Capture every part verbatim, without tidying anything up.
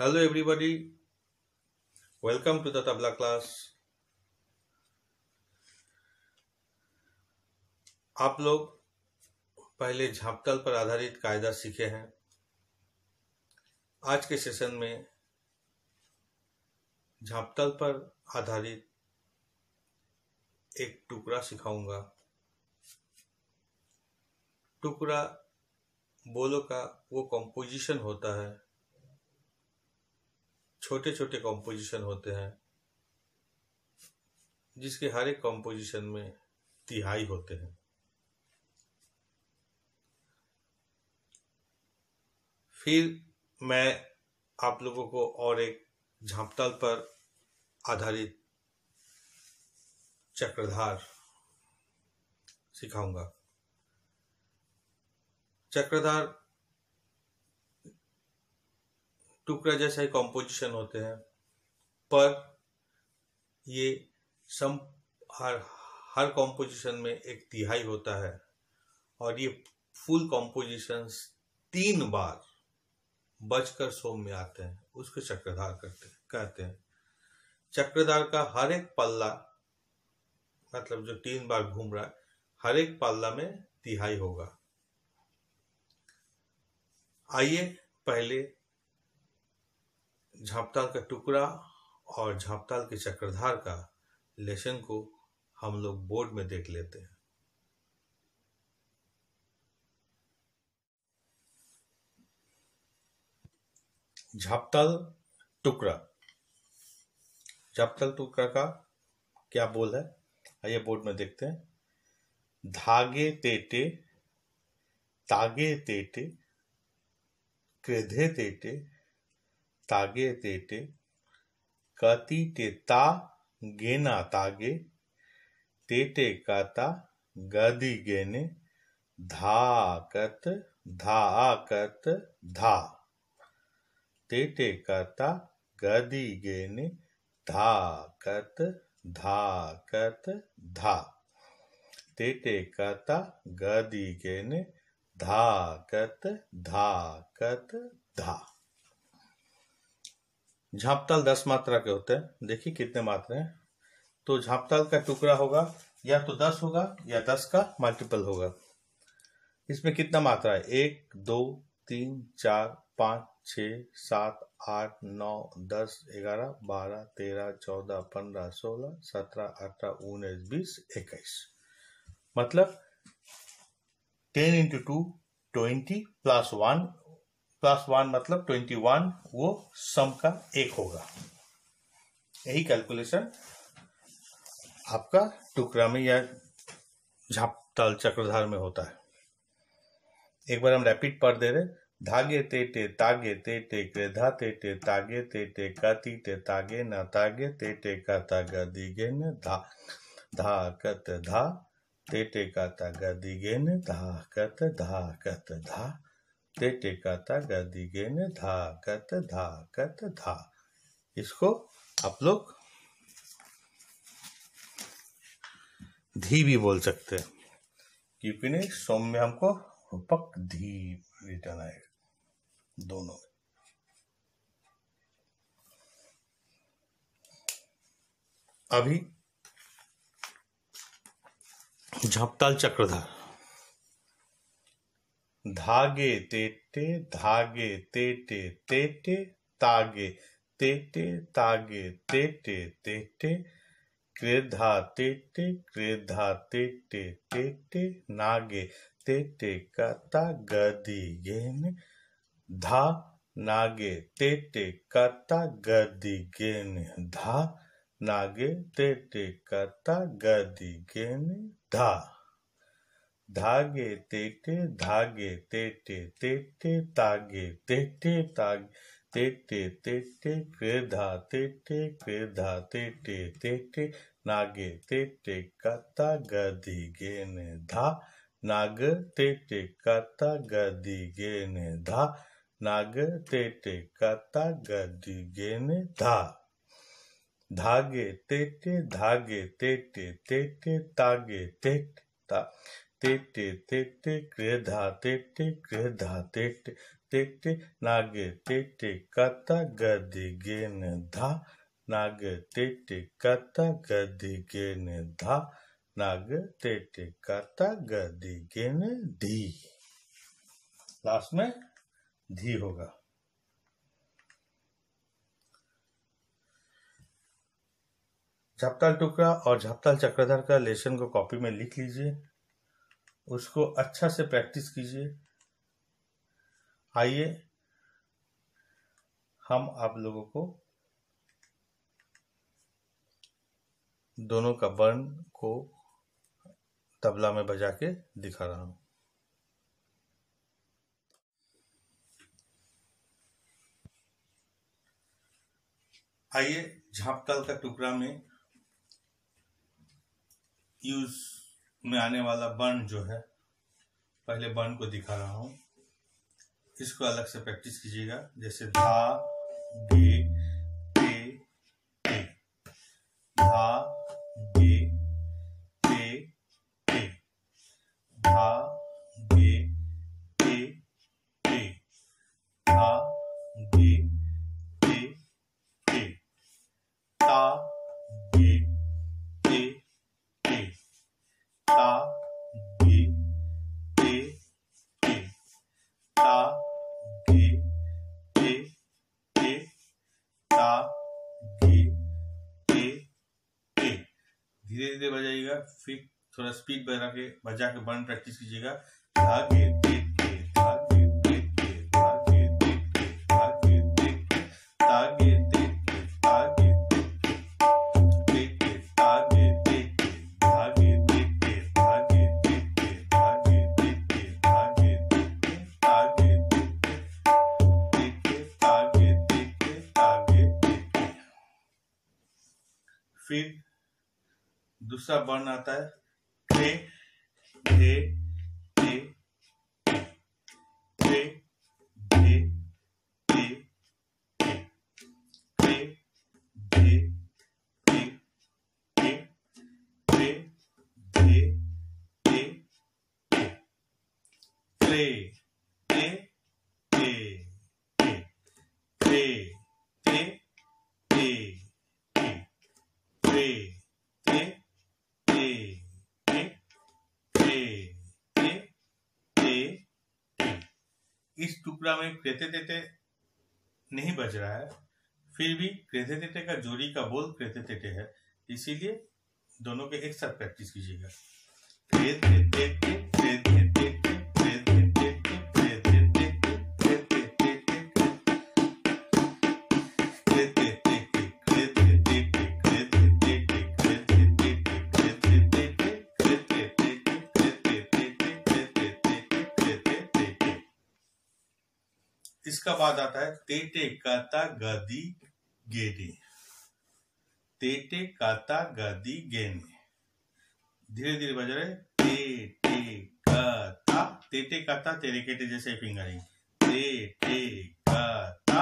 Hello everybody, welcome to the tabla class. आप लोग पहले झापताल पर आधारित कायदा सीखे हैं। आज के सेशन में झापताल पर आधारित एक टुकड़ा सिखाऊंगा। टुकड़ा बोलों का वो कॉम्पोजिशन होता है, छोटे छोटे कॉम्पोजिशन होते हैं जिसके हर एक कॉम्पोजिशन में तिहाई होते हैं। फिर मैं आप लोगों को और एक झापताल पर आधारित चक्रधार सिखाऊंगा। चक्रधार टुकड़ा जैसा ही कॉम्पोजिशन होते हैं, पर ये सम हर हर कॉम्पोजिशन में एक तिहाई होता है और ये फुल कॉम्पोजिशंस तीन बार बजकर सोम में आते हैं, उसको चक्रधार करते कहते हैं। चक्रधार का हर एक पल्ला, मतलब जो तीन बार घूम रहा है, हर एक पल्ला में तिहाई होगा। आइए पहले झापताल का टुकड़ा और झापताल के चक्रधार का लेसन को हम लोग बोर्ड में देख लेते हैं। झापताल टुकड़ा। झापताल टुकड़ा का क्या बोल है, आइए बोर्ड में देखते हैं। धागे तेटे, तागे तेटे, क्रेधे तेटे, तागे तेटे, कति तेता गेना तागे, तेटे काता गदी गेने, धाकत धाकत धा, तेटे काता गदी गेने, धाकत धाकत धा, तेटे काता गदी गेने, धाकत धाकत धा। झापताल दस मात्रा के होते हैं। देखिए कितने मात्रा हैं। तो झापताल का टुकड़ा होगा या तो दस होगा या दस का मल्टीपल होगा। इसमें कितना मात्रा है? एक, दो, तीन, चार, पाँच, छः, सात, आठ, नौ, दस, ग्यारह, बारह, तेरह, चौदह, पंद्रह, सोलह, सत्रह, अठारह, उन्नीस, बीस, इक्कीस। मतलब ten into two twenty plus one plus one मतलब ट्वेंटी वन, वो सम का एक होगा। यही कैलकुलेशन आपका टुकड़ा में या झापताल चक्रधार में होता है। एक बार हम रैपिड पढ़ दे रहे। धागे तेटे तागे तेटे क्रेधा तेटे तागे तेटे कति ते तागे न तागे तेटे का तागा दिगे न धा धा कत धा, तेटे का तागा दिगे न धा कत धा कत धा, तेटे का तागा दिगे न धा कत धा कत धा। इसको आप लोग धी भी बोल सकते हैं, क्योंकि नहीं सोम में हमको रूपक धी रिटर्न आएगा दोनों में। अभी झापताल चक्रधार। धागे तेटे धागे तेटे तेटे तागे तेटे तागे तेटे तेटे, क्रेधा तेटे क्रेधा तेटे तेटे, नागे तेटे कता गदी गेन, धा नागे तेटे कता गदी गेन धा, नागे तेटे कता गदी गेन धा। धागे तेटे धागे तेटे तेटे तागे तेटे तागे तेटे तेटे, क्रेधा तेटे क्रेधा तेटे तेटे, नागे तेटे कता गदी गेन धा, नाग तेटे कता गदी गेन धा, नाग तेटे कता गदी गेन धा। धागे तेटे धागे तेटे तेटे तागे तेटे ता ते ते ते ते क्रे धा ते ते क्रे धा ते ते ते ते नागे ते ते कता गदि गेन धा नाग ते ते कता गदि गेन धा नाग ते ते कता गदि गेन धी। लास्ट में धी होगा। झपताल टुकड़ा और झपताल चक्रधर का लेसन को कॉपी में लिख लीजिए, उसको अच्छा से प्रैक्टिस कीजिए। आइए हम आप लोगों को दोनों का वर्ण को तबला में बजा के दिखा रहा हूं। आइए झापताल का टुकड़ा में यूज में आने वाला वर्ण जो है, पहले वर्ण को दिखा रहा हूं, इसको अलग से प्रैक्टिस कीजिएगा। जैसे धा गे ते ते, धा गे ते ते, धा गे ते ते, धा गे ते ते, ता गे ते ते, ता गे ते ते, ता गे ते ते, ता गे ते ते। धीरे धीरे बजाइएगा, फिर थोड़ा स्पीड बढ़ा के बजा के वर्ण प्रैक्टिस कीजिएगा। धा गे ते ते, धा गे ते ते, धा गे ते ते, धा गे ते ते, ता गे ते ते, ता गे ते ते, ते ते, ता गे ते ते, धा गे ते ते, धा गे ते ते, धा गे ते ते, धा गे ते ते, ता गे ते ते, ते ते, ता गे ते ते, ता गे ते ते। फिर दूसरा वर्ण आता है खे ढे ते खे ढे ते खे ढे ते खे ढे ते खे ते ते खे ते ते खे ते इस टुकड़ा में क्रेते तेते नहीं बज रहा है, फिर भी क्रेते तेते का जोड़ी का बोल क्रेते तेते है, इसीलिए दोनों के एक साथ प्रैक्टिस कीजिएगा। क्रेते तेते, क्रेते तेते, क्रेते तेते, क्रेते तेते, क्रेते तेते, क्रेते तेते, क्रेते तेते, क्रेते तेते, क्रेते तेते, क्रेते तेते, क्रेते तेते, क्रेते तेते, क्रेते तेते, क्रेते तेते। इसका बाद आता है तेटे काता गदी गेने, तेटे काता गदी गेने। धीरे धीरे बज रहे, ते टे काता, तेटे काता तेरे केटे जैसे फिंगरिंग, ते टे काता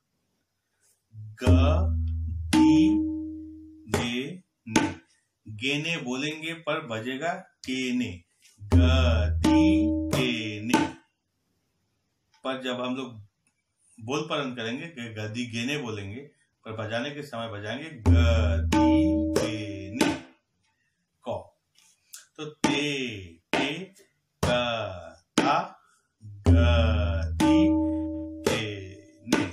गदी गेने, गेने बोलेंगे पर बजेगा केने, गदी केने। पर जब हम लोग बोल पालन करेंगे गदी गेने बोलेंगे, पर बजाने के समय बजाएंगे गदी गेने को। तो ते ते काता गदी गेने,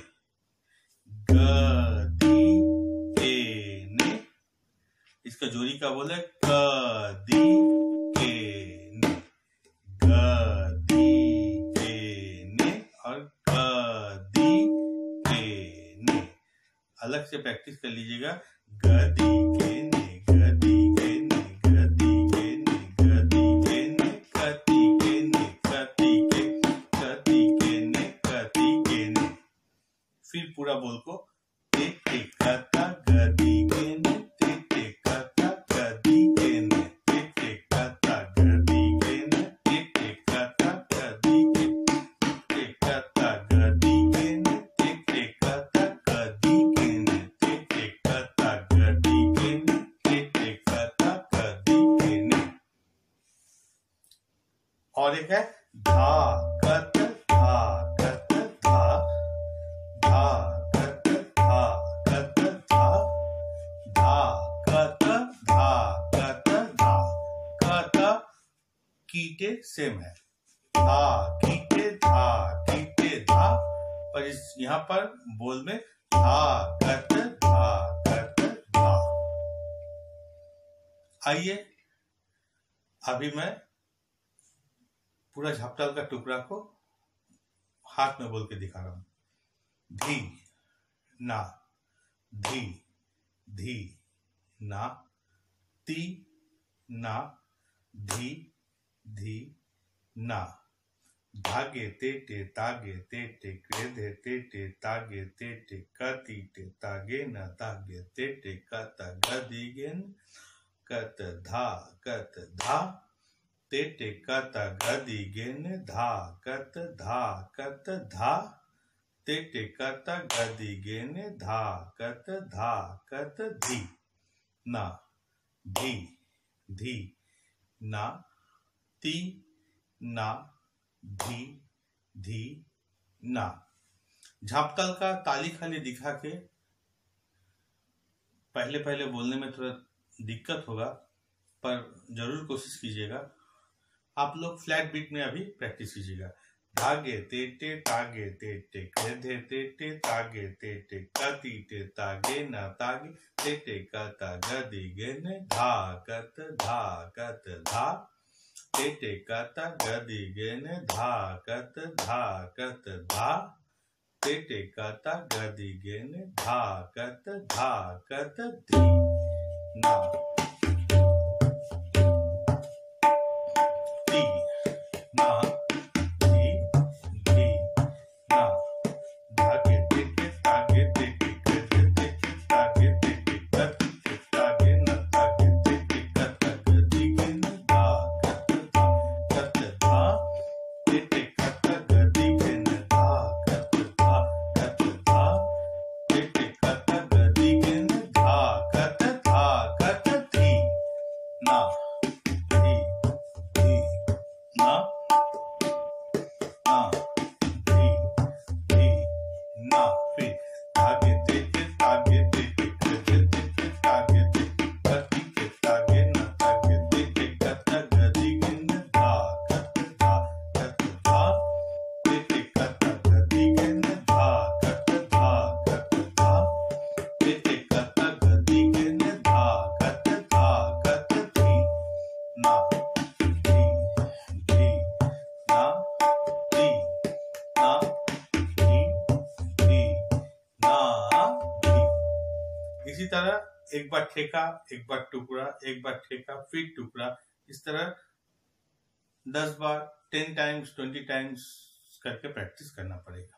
गदी गेने। इसका जोड़ी का बोल है गदी गेने, गदी गेने और गदी गेने। अलग से प्रैक्टिस कर लीजिएगा। गदी गेने, गदी गेने, गदी गेने, गदी गेने, गदी गेने, गदी गेने, गदी गेने, गदी गेने। फिर पूरा बोल को ते ते काता गदी गेने, ते ते काता गदी गेने, ते ते काता गदी गेने, ते ते काता गदी गेने, ते काता गदी गेने, ते ते काता गदी गेने, ते ते काता गदी गेने, ते ते काता गदी गेने। और एक है धा कत धा कत धा धा कत धा कत धा धा कत धा कत धा कत कीटे सेम है, धा कीटे धा कीटे धा, पर इस यहाँ पर बोल में धा कत धा कत धा। आइए अभी मैं पूरा झापताल का टुकड़ा को हाथ में बोल के दिखा रहा हूं। धी ना धी धी ना ती ना धी धी ना धागे ते टे तागे ते टे क्रेधे ते टे तागे ते टे कति टे तागे न तागे ते टे कत गदिगेन कत धा कत धा ते टे कत गदिगेन धा कत धा कत धा ते टे कत गदिगेन धा कत धा कत धी ना धी धी ना ती ना धी धी ना। झापताल का ताली खाली दिखा के पहले पहले बोलने में थोड़ा दिक्कत होगा, पर जरूर कोशिश कीजिएगा। आप लोग फ्लैट बीट में अभी प्रैक्टिस कीजिएगा। धागे ते टे तागे ते टे क्रेधे ते टे तागे ते टे कति टे तागे न तागे ते टे कत गदिगेन धा कत धा कत धा ते टे कत गदिगेन धा कत धा कत धा ते टे कत गदिगेन धा कत धा कत धी ना ती ना धी धी ना धागे ते टे तागे ते टे क्रेधे ते टे तागे ते टे कति टे तागे न तागे ते टे कत गदिगेन धा कत धा कत धा ते टे कत गदिगेन धा कत धा कत धा ते टे कत गदिगेन धा कत धा कत धी ना धी धी ना ना धी धी ना। फिर धागे ते टे तागे ते टे क्रेधे ते टे तागे ते टे कति टे तागे न तागे ते टे कत गदिगेन धा कत धा कत धा ते टे कत गदिगेन धा कत धा कत धा ते टे कत गदिगेन धा कत धा कत धी ना धी धी ना धी ना धी धी ना धी। इसी तरह एक बार ठेका, एक बार टुकड़ा, एक बार ठेका, फिर टुकड़ा, इस तरह दस बार, टेन टाइम्स, ट्वेंटी टाइम्स करके प्रैक्टिस करना पड़ेगा।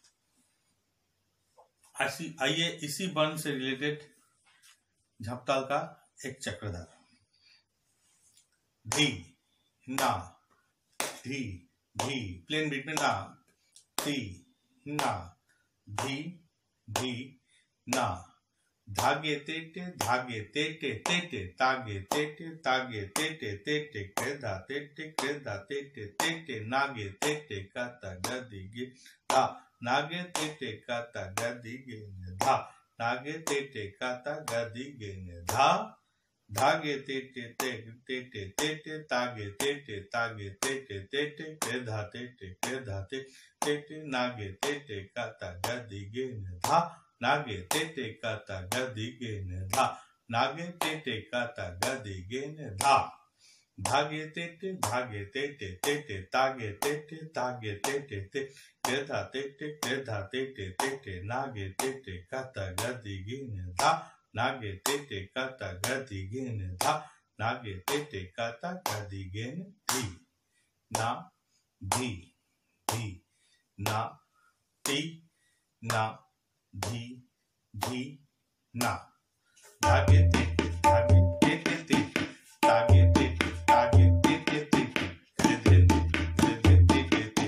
ऐसी आइए इसी वर्ण से रिलेटेड झापताल का एक चक्रधार। धी ना धी धी प्लेन बीट में ना ती ना धी धी ना धागे ते टे धागे ते टे ते टे तागे ते टे तागे ते टे ते टे क्रेधा ते टे क्रेधा ते टे ते टे नागे ते टे कत गदिगे धा नागे ते टे कत गदिगेन धा नागे ते टे कत गदिगेन धा धागे ते टे ते ते टे ते टे तागे ते टे तागे ते टे ते टे क्रेधा ते टे क्रेधा ते ते टे नागे ते टे कत गदिगेन धा नागे ते टे कत गदिगेन धा नागे ते टे कत गदिगेन धा धागे ते टे धागे ते टे ते टे तागे ते टे तागे ते टे ते क्रेधा ते टे क्रेधा ते टे ते टे नागे ते टे कत गदिगेन धा नागे ते टे कत गदिगेन धा नागे ते टे कत गदिगेन धी ना धी धी ना ती ना धी धी ना धागे ते टे धागे ते टे ते तागे ते टे तागे ते टे ते क्रेधे क्रेधे ते टे ते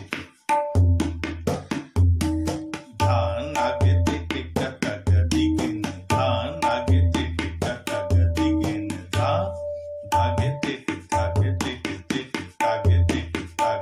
धा नागे ते टे कत गदिगेन धा नागे ते टे कत गदिगेन धा धागे ते टे धागे ते टे ते तागे ते टे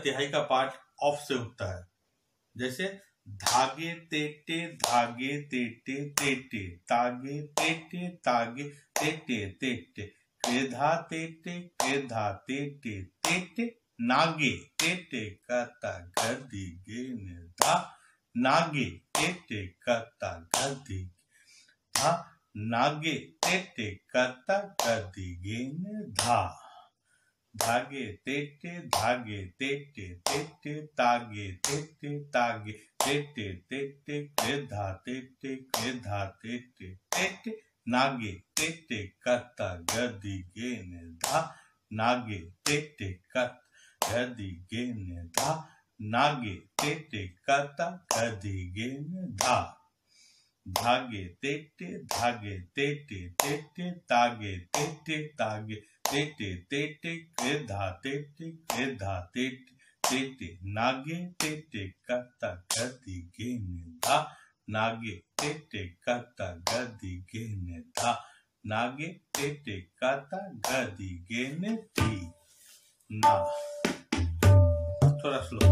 तिहाई का पार्ट ऑफ से उठता है। जैसे धागे तेटे धागे तेटे तेटे तागे तेटे तागे तेटे तेटे क्रेधा तेटे क्रेधा तेटे तेटे नागे तेटे कता गदी गेने धा नागे तेटे कता गदी धा नागे तेटे कता गदी गेने धा धागे तेटे धागे तेटे तेटे तागे तेटे तागे तेटे तेटे क्रेधा तेटे क्रेधा तेटे तेटे नागे तेटे कता गदी गेने धा नागे तेटे कत गदी गेने धा नागे तेटे कता गदी गेने धा धागे तेटे धागे तेटे तेटे तागे तेटे तागे तेटे तेटे क्रेधा तेटे क्रेधा तेटे तेटे नागे तेटे कता गदी गेने धा नागे तेटे कता गदी गेने धा नागे तेटे कता गदी गेने धी ना। थोड़ा स्लो।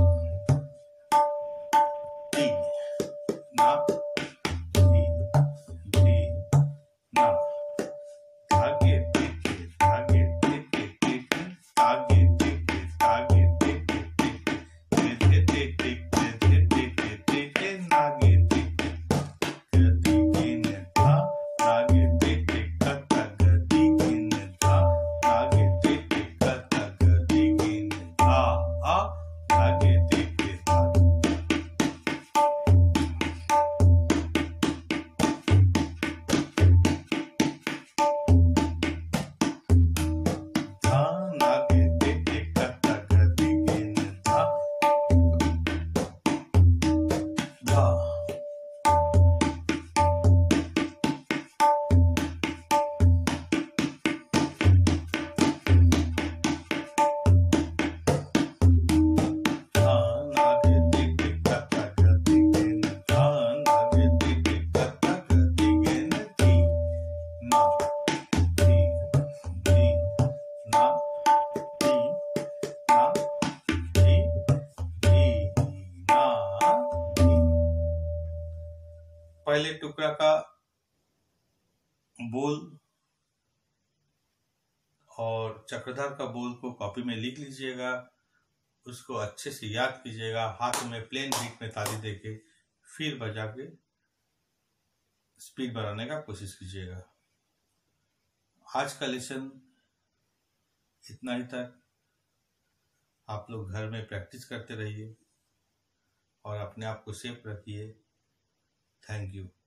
धी ना धी धी ना धागे तेटे धागे तेटे तेटे तागे तेटे तागे तेटे तेटे तेटे तेटे तेटे तेटे नागे तेटे गदी गेने धा नागे तेटे कता गदी गेने धा नागे तेटे कता गदी गेने धा आ धागे तेटे धागे धा नागे तेटे कता गदी गेने धा धा धा नागे तेटे कता गदी गेने धा नागे तेटे कता गदी गेने धी ना धी धी ना धी ना धी धी ना धी। पहले टुकड़ा का बोल और चक्रधार का बोल को कॉपी में लिख लीजिएगा, उसको अच्छे से याद कीजिएगा, हाथ में प्लेन बीट में ताली देके फिर बजा के स्पीड बढ़ाने का कोशिश कीजिएगा। आज का लेसन इतना ही तक। आप लोग घर में प्रैक्टिस करते रहिए और अपने आप को सेफ रखिए। Thank you.